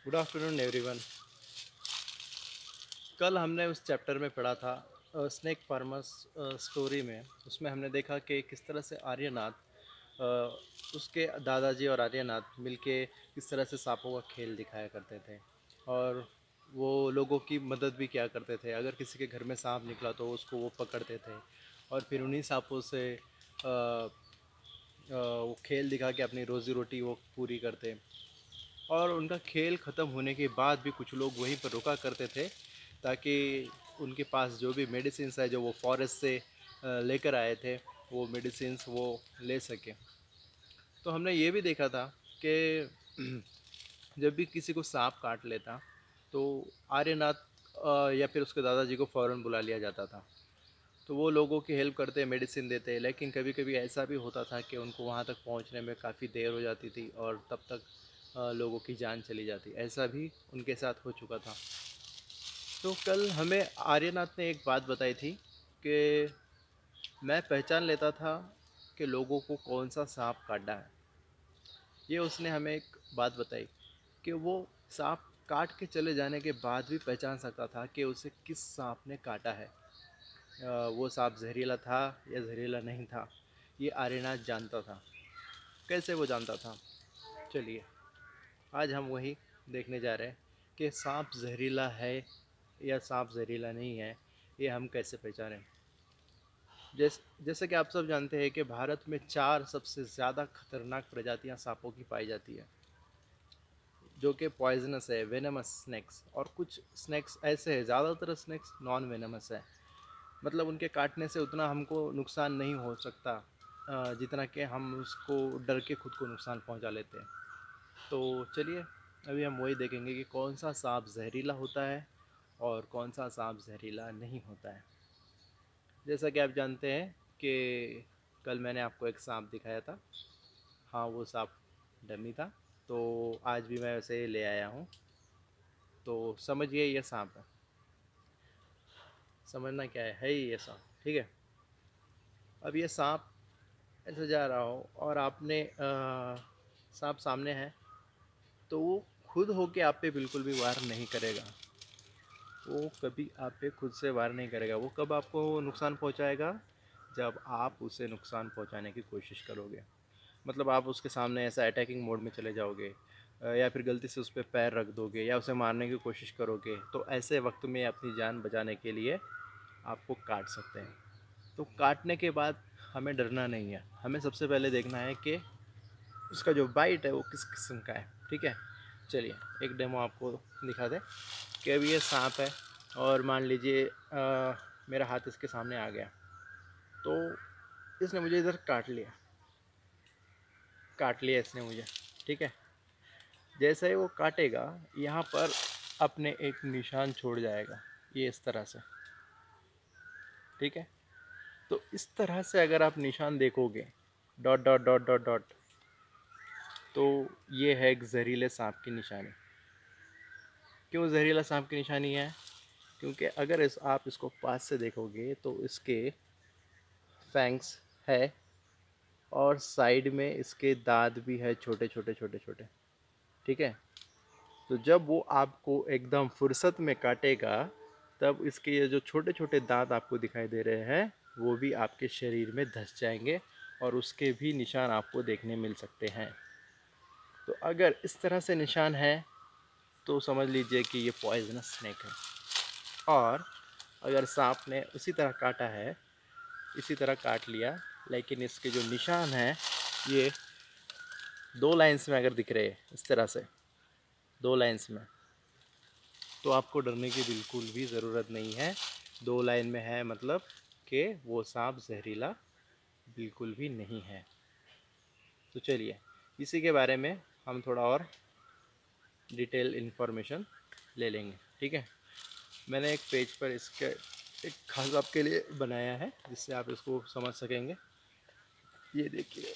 Good afternoon everyone. कल हमने उस चैप्टर में पढ़ा था स्नेक फार्मर्स स्टोरी में। उसमें हमने देखा कि किस तरह से आर्यनाथ उसके दादाजी और आर्यनाथ मिलके किस तरह से सांपों का खेल दिखाया करते थे और वो लोगों की मदद भी किया करते थे। अगर किसी के घर में सांप निकला तो उसको वो पकड़ते थे और फिर उन्हीं सांपों से वो खेल दिखा के अपनी रोज़ी रोटी वो पूरी करते। और उनका खेल ख़त्म होने के बाद भी कुछ लोग वहीं पर रुका करते थे ताकि उनके पास जो भी मेडिसिन्स है जो वो फॉरेस्ट से लेकर आए थे वो मेडिसिन्स वो ले सकें। तो हमने ये भी देखा था कि जब भी किसी को सांप काट लेता तो आर्यनाथ या फिर उसके दादाजी को फ़ौरन बुला लिया जाता था। तो वो लोगों की हेल्प करते, मेडिसिन देते, लेकिन कभी कभी ऐसा भी होता था कि उनको वहाँ तक पहुँचने में काफ़ी देर हो जाती थी और तब तक लोगों की जान चली जाती। ऐसा भी उनके साथ हो चुका था। तो कल हमें आर्यनाथ ने एक बात बताई थी कि मैं पहचान लेता था कि लोगों को कौन सा सांप काटा है। ये उसने हमें एक बात बताई कि वो सांप काट के चले जाने के बाद भी पहचान सकता था कि उसे किस सांप ने काटा है। वो सांप जहरीला था या जहरीला नहीं था, ये आर्यनाथ जानता था। कैसे वो जानता था? चलिए, आज हम वही देखने जा रहे हैं कि सांप जहरीला है या सांप जहरीला नहीं है, ये हम कैसे पहचानें। जैसे कि आप सब जानते हैं कि भारत में 4 सबसे ज़्यादा खतरनाक प्रजातियां सांपों की पाई जाती है, जो कि पॉइजनस है, वेनमस स्नैक्स। और कुछ स्नैक्स ऐसे हैं, ज़्यादातर स्नैक्स नॉन वेनमस है, मतलब उनके काटने से उतना हमको नुकसान नहीं हो सकता जितना कि हम उसको डर के खुद को नुकसान पहुंचा लेते हैं। तो चलिए, अभी हम वही देखेंगे कि कौन सा सांप जहरीला होता है और कौन सा सांप जहरीला नहीं होता है। जैसा कि आप जानते हैं कि कल मैंने आपको एक सांप दिखाया था। हाँ, वो सांप डमी था। तो आज भी मैं वैसे ही ले आया हूँ। तो समझिए, ये सांप है। समझना क्या है ही ये सांप, ठीक है। अब ये सांप ऐसे जा रहा हो और आपने सांप सामने है, तो वो खुद होके आप पे बिल्कुल भी वार नहीं करेगा। वो कभी आप पे खुद से वार नहीं करेगा। वो कब आपको नुकसान पहुंचाएगा? जब आप उसे नुकसान पहुंचाने की कोशिश करोगे। मतलब आप उसके सामने ऐसा अटैकिंग मोड में चले जाओगे या फिर गलती से उस पर पैर रख दोगे या उसे मारने की कोशिश करोगे, तो ऐसे वक्त में अपनी जान बचाने के लिए आपको काट सकते हैं। तो काटने के बाद हमें डरना नहीं है। हमें सबसे पहले देखना है कि उसका जो बाइट है वो किस किस्म का है, ठीक है। चलिए, एक डेमो आपको दिखा दे कि अभी ये सांप है और मान लीजिए मेरा हाथ इसके सामने आ गया, तो इसने मुझे इधर काट लिया इसने मुझे, ठीक है। जैसे ही वो काटेगा, यहाँ पर अपने एक निशान छोड़ जाएगा, ये इस तरह से, ठीक है। तो इस तरह से अगर आप निशान देखोगे, dot dot dot dot dot, तो ये है एक जहरीले सांप की निशानी। क्यों जहरीला सांप की निशानी है? क्योंकि अगर आप इसको पास से देखोगे तो इसके फैंग्स है और साइड में इसके दांत भी है, छोटे छोटे छोटे छोटे, ठीक है। तो जब वो आपको एकदम फुर्सत में काटेगा, तब इसके ये जो छोटे छोटे दांत आपको दिखाई दे रहे हैं वो भी आपके शरीर में धंस जाएंगे और उसके भी निशान आपको देखने मिल सकते हैं। तो अगर इस तरह से निशान है तो समझ लीजिए कि ये पॉइजनस स्नेक है। और अगर सांप ने उसी तरह काटा है, इसी तरह काट लिया, लेकिन इसके जो निशान हैं ये 2 लाइन्स में अगर दिख रहे हैं इस तरह से, 2 लाइन्स में, तो आपको डरने की बिल्कुल भी ज़रूरत नहीं है। 2 लाइन में है मतलब कि वो सांप जहरीला बिल्कुल भी नहीं है। तो चलिए, इसी के बारे में हम थोड़ा और डिटेल इन्फॉर्मेशन ले लेंगे, ठीक है। मैंने एक पेज पर इसके एक खास आपके लिए बनाया है जिससे आप इसको समझ सकेंगे। ये देखिए,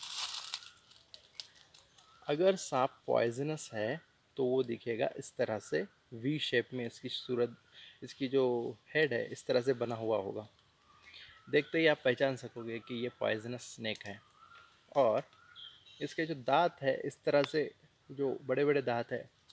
अगर सांप पॉइजनस है तो वो दिखेगा इस तरह से, वी शेप में इसकी सूरत, इसकी जो हेड है इस तरह से बना हुआ होगा। देखते ही आप पहचान सकोगे कि ये पॉइजनस स्नेक है। और इसके जो दांत है इस तरह से, जो बड़े बड़े दांत है,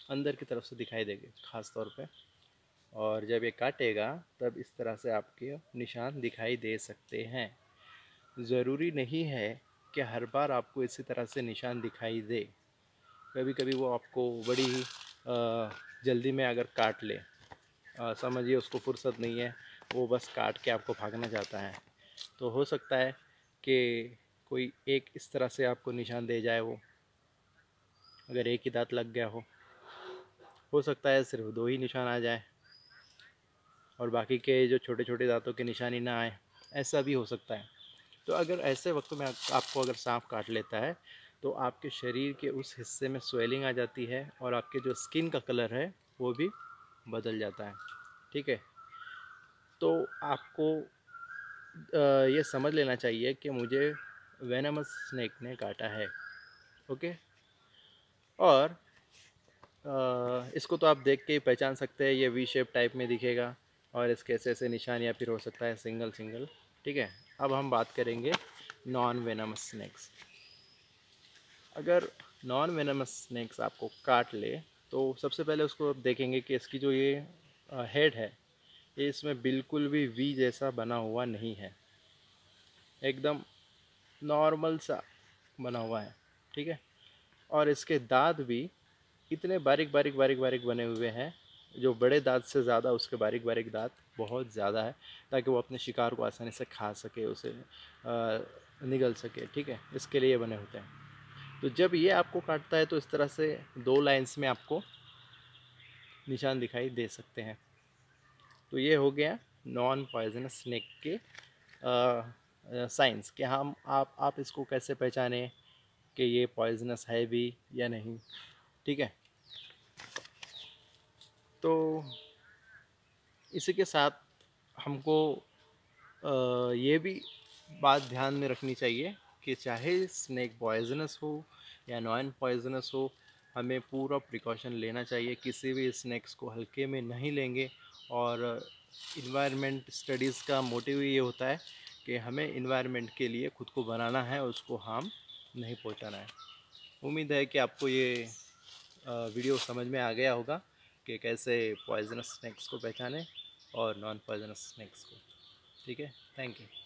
अंदर की तरफ से दिखाई देंगे ख़ास तौर पे। और जब ये काटेगा तब इस तरह से आपके निशान दिखाई दे सकते हैं। ज़रूरी नहीं है कि हर बार आपको इसी तरह से निशान दिखाई दे। कभी कभी वो आपको बड़ी ही जल्दी में अगर काट ले, समझिए उसको फुर्सत नहीं है, वो बस काट के आपको भागना चाहता है, तो हो सकता है कि कोई एक इस तरह से आपको निशान दे जाए। वो अगर एक ही दांत लग गया हो सकता है सिर्फ 2 ही निशान आ जाए और बाकी के जो छोटे छोटे दांतों के निशान ही ना आए, ऐसा भी हो सकता है। तो अगर ऐसे वक्त में आपको अगर सांप काट लेता है तो आपके शरीर के उस हिस्से में स्वेलिंग आ जाती है और आपके जो स्किन का कलर है वो भी बदल जाता है। ठीक है, तो आपको ये समझ लेना चाहिए कि मुझे वेनमस स्नेक ने काटा है। ओके, और इसको तो आप देख के ही पहचान सकते हैं, ये वी शेप टाइप में दिखेगा और इसके ऐसे ऐसे निशान या फिर हो सकता है सिंगल सिंगल। ठीक है, अब हम बात करेंगे नॉन वेनमस स्नेक्स। अगर नॉन वेनमस स्नेक्स आपको काट ले तो सबसे पहले उसको देखेंगे कि इसकी जो ये हेड है, ये इसमें बिल्कुल भी वी जैसा बना हुआ नहीं है, एकदम नॉर्मल सा बना हुआ है। ठीक है, और इसके दांत भी इतने बारीक बारीक बारीक बारीक बने हुए हैं, जो बड़े दांत से ज़्यादा उसके बारीक बारीक दांत बहुत ज़्यादा है, ताकि वो अपने शिकार को आसानी से खा सके, उसे निगल सके। ठीक है, इसके लिए बने होते हैं। तो जब ये आपको काटता है तो इस तरह से 2 लाइंस में आपको निशान दिखाई दे सकते हैं। तो ये हो गया नॉन पॉइजनस स्नेक के साइंस कि हम आप इसको कैसे पहचाने कि ये पॉइजनस है भी या नहीं। ठीक है, तो इसी के साथ हमको ये भी बात ध्यान में रखनी चाहिए कि चाहे स्नेक पॉइजनस हो या नॉन पॉइजनस हो, हमें पूरा प्रिकॉशन लेना चाहिए, किसी भी स्नैक्स को हल्के में नहीं लेंगे। और इन्वायरमेंट स्टडीज़ का मोटिव ये होता है कि हमें इन्वायरमेंट के लिए खुद को बनाना है, उसको हार्म नहीं पहुंचाना है। उम्मीद है कि आपको ये वीडियो समझ में आ गया होगा कि कैसे पॉइजनस स्नैक्स को पहचानें और नॉन पॉइजनस स्नैक्स को। ठीक है, थैंक यू।